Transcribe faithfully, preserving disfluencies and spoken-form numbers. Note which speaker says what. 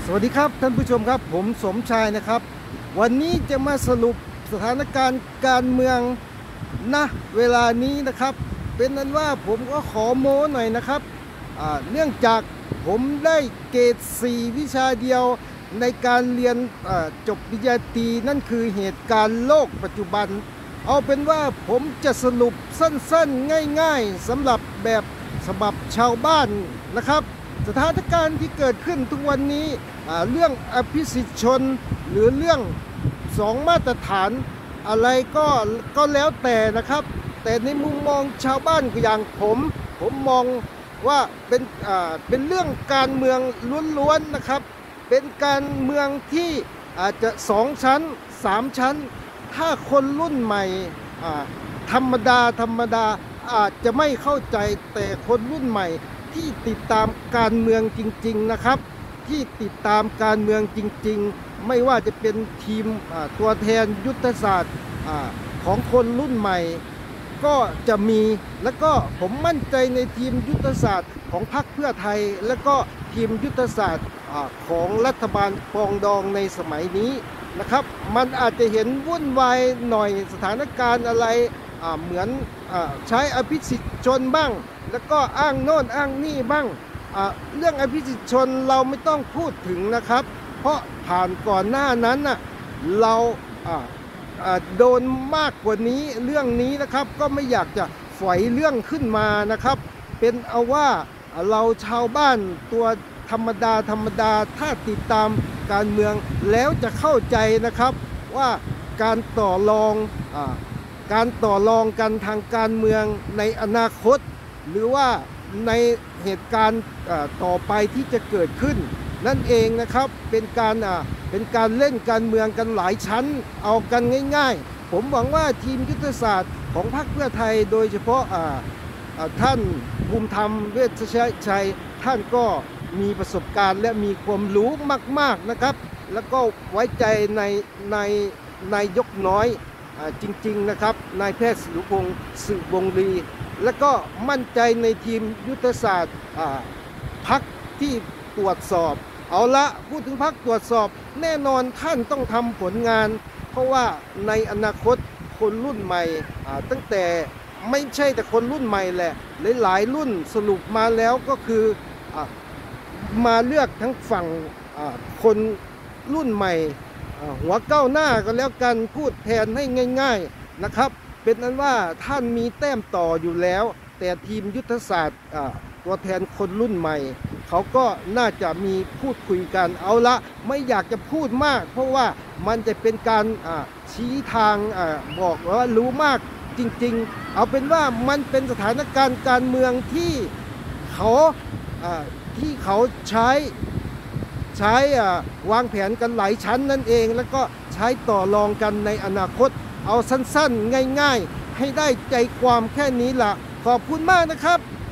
Speaker 1: สวัสดีครับท่านผู้ชมครับผมสมชายนะครับวันนี้จะมาสรุปสถานการณ์การเมืองนะเวลานี้นะครับเป็นนั้นว่าผมก็ขอโม้หน่อยนะครับเนื่องจากผมได้เกรดสี่วิชาเดียวในการเรียนจบปริญญาตรีนั่นคือเหตุการณ์โลกปัจจุบันเอาเป็นว่าผมจะสรุปสั้นๆง่ายๆสำหรับแบบฉบับชาวบ้านนะครับสถานการณ์ที่เกิดขึ้นทุกวันนี้เรื่องอภิสิทธิชนหรือเรื่องสองมาตรฐานอะไรก็ก็แล้วแต่นะครับแต่ในมุมมองชาวบ้านอย่างผมผมมองว่าเป็นอ่าเป็นเรื่องการเมืองล้วนๆนะครับเป็นการเมืองที่อาจจะสองชั้นสามชั้นถ้าคนรุ่นใหม่ธรรมดาธรรมดาอาจจะไม่เข้าใจแต่คนรุ่นใหม่ที่ติดตามการเมืองจริงๆนะครับที่ติดตามการเมืองจริงๆไม่ว่าจะเป็นทีมตัวแทนยุทธศาสตร์ของคนรุ่นใหม่ก็จะมีแล้วก็ผมมั่นใจในทีมยุทธศาสตร์ของพรรคเพื่อไทยและก็ทีมยุทธศาสตร์ของรัฐบาลปรองดองในสมัยนี้นะครับมันอาจจะเห็นวุ่นวายหน่อยสถานการณ์อะไรเหมือนใช้อภิสิทธิชนบ้างแล้วก็อ้างโน่นอ้างนี่บ้างเรื่องอภิสิทธิชนเราไม่ต้องพูดถึงนะครับเพราะผ่านก่อนหน้านั้นน่ะเราโดนมากกว่านี้เรื่องนี้นะครับก็ไม่อยากจะฝอยเรื่องขึ้นมานะครับเป็นเอาว่าเราชาวบ้านตัวธรรมดาธรรมดาถ้าติดตามการเมืองแล้วจะเข้าใจนะครับว่าการต่อรองการต่อรองกันทางการเมืองในอนาคตหรือว่าในเหตุการณ์ต่อไปที่จะเกิดขึ้นนั่นเองนะครับเป็นการเป็นการเล่นการเมืองกันหลายชั้นเอากันง่ายๆผมหวังว่าทีมยุทธศาสตร์ของพรรคเพื่อไทยโดยเฉพาะท่านภูมิธรรมเวชชัยท่านก็มีประสบการณ์และมีความรู้มากๆนะครับแล้วก็ไว้ใจในในนายกน้อยจริงๆนะครับนายแพทย์ศิริพงษ์สืบวงลีและก็มั่นใจในทีมยุทธศาสตร์พรรคที่ตรวจสอบเอาละพูดถึงพรรคตรวจสอบแน่นอนท่านต้องทำผลงานเพราะว่าในอนาคตคนรุ่นใหม่ตั้งแต่ไม่ใช่แต่คนรุ่นใหม่แหละหลายๆรุ่นสรุปมาแล้วก็คือมาเลือกทั้งฝั่งคนรุ่นใหม่หัวก้าวหน้าก็แล้วกันพูดแทนให้ง่ายๆนะครับเป็นนั้นว่าท่านมีแต้มต่ออยู่แล้วแต่ทีมยุทธศาสตร์ตัวแทนคนรุ่นใหม่เขาก็น่าจะมีพูดคุยกันเอาละไม่อยากจะพูดมากเพราะว่ามันจะเป็นการชี้ทางบอกว่ารู้มากจริงๆเอาเป็นว่ามันเป็นสถานการณ์การเมืองที่เขาที่เขาใช้ใช้วางแผนกันหลายชั้นนั่นเองแล้วก็ใช้ต่อรองกันในอนาคตเอาสั้นๆง่ายๆให้ได้ใจความแค่นี้ล่ะขอบคุณมากนะครับ